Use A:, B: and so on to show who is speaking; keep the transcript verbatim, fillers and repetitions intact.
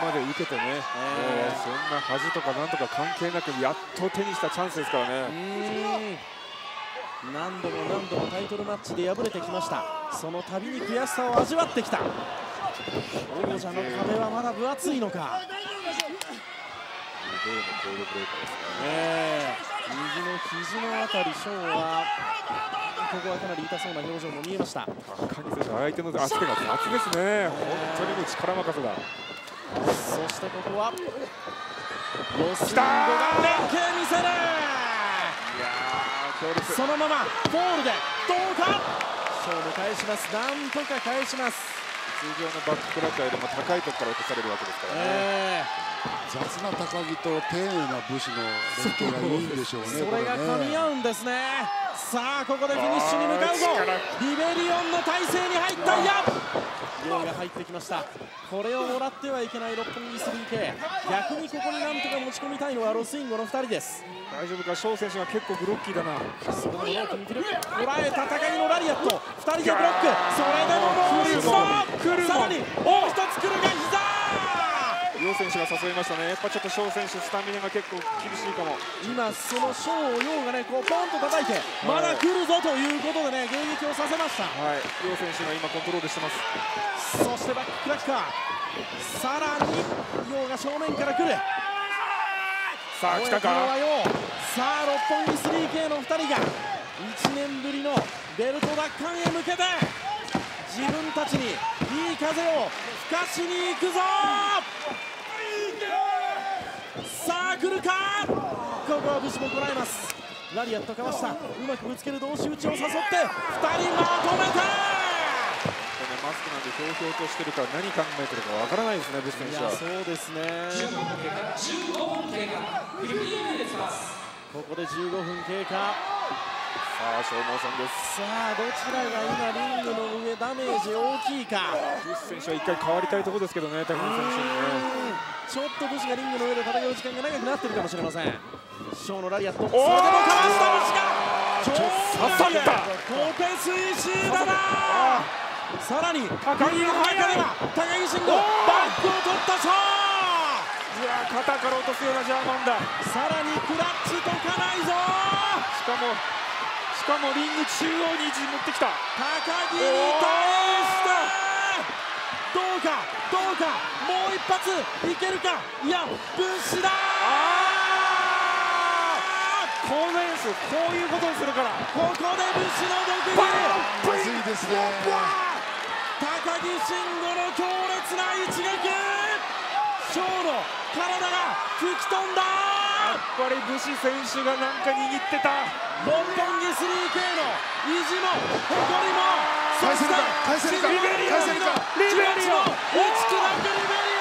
A: まで受けてね、えー、そんな恥とかなんとか関係なくやっと手にしたチャンスですからね。
B: 何度も何度もタイトルマッチで敗れてきました。その度に悔しさを味わってきた。王者の壁はまだ分厚いのか。えー、右の肘のあたり、ショーンはここはかなり痛そうな表情も見えました。
A: 高木選手、相手の足手が雑ですね。本当にもう力任せだ。
B: そしてここはロスインゴが連携見せる。
A: いやー、強烈。
B: そのままフォールでどうか。ショーン返します。なんとか返します。
A: 通常のバッククラッチよりも高いところから落とされるわけですからね。えー
C: 雑な高木と丁寧な武士の連携がいいんでしょうね。
B: それが噛み合うんですね。さあここでフィニッシュに向かうぞ。リベリオンの体勢に入った。いや、ヨウが入ってきました。これをもらってはいけない六本木 スリーケー。 逆にここになんとか持ち込みたいのはロスインゴのふたりです。
A: 大丈夫か。ショー選手が結構グロッキーだな。
B: それでもロープに来る。捉えた高木のラリアット。ふたりでブロック。それでももう一度。さらにもう一つ来るが膝。
A: ヨウ選手が誘いましたね。やっぱちょっとショー選手スタミナが結構厳しいかも。
B: 今そのショーをヨウがねこうポンと叩いて、まだ来るぞということでね迎撃をさせました。
A: はい、ヨウ選手が今コントロールしてます。
B: そしてバッククラッカー。さらにヨウが正面から来る。
A: さあ来たか。
B: さあ六本木 スリーケー のふたりがいちねんぶりのベルト奪還へ向けて自分たちにいい風を吹かしに行くぞ。さあ来るか。ここは武士もこらえます。ラリアットかわした。うまくぶつける同士打ちを誘ってふたりまとめた。
A: マスクなんでひょうひょうとしてるから何考えてるかわからないですね、ブシ選手は。
B: そうですね。ここでじゅうごふん経過。
A: さあ消耗戦です。
B: さあどちらが今リングの上ダメージ大きいか。
A: ブシ選手は一回変わりたいところですけどね、高木選手にね。
B: ちょっとブシがリングの上で戦う時間が長くなっているかもしれません。ショーのラリアット。それでもかわしたブシが超刺さった。コペス石だな。さらに高木の中では高木慎吾バックを取ったショー。
A: いや肩から落とすようなジャーマンだ。
B: さらにクラッチ解かないぞ。
A: しかもしかもリング中央に位置持ってきた。
B: 高木に対してどうかどうか。もう一発いけるか。いやブシだ。
A: コーナーエースこういうことをするから。
B: ここでブシの毒
C: まずいですね。
B: 高木慎吾の強烈な一撃。ショーの体が吹き飛んだ。
A: やっぱりブシ選手がなんか握ってた。
B: 六本木 スリーケー の意地も誇りも、そして
C: 返せるか返せるか
B: リベリオンの気持ちも打ち砕くリベリオン。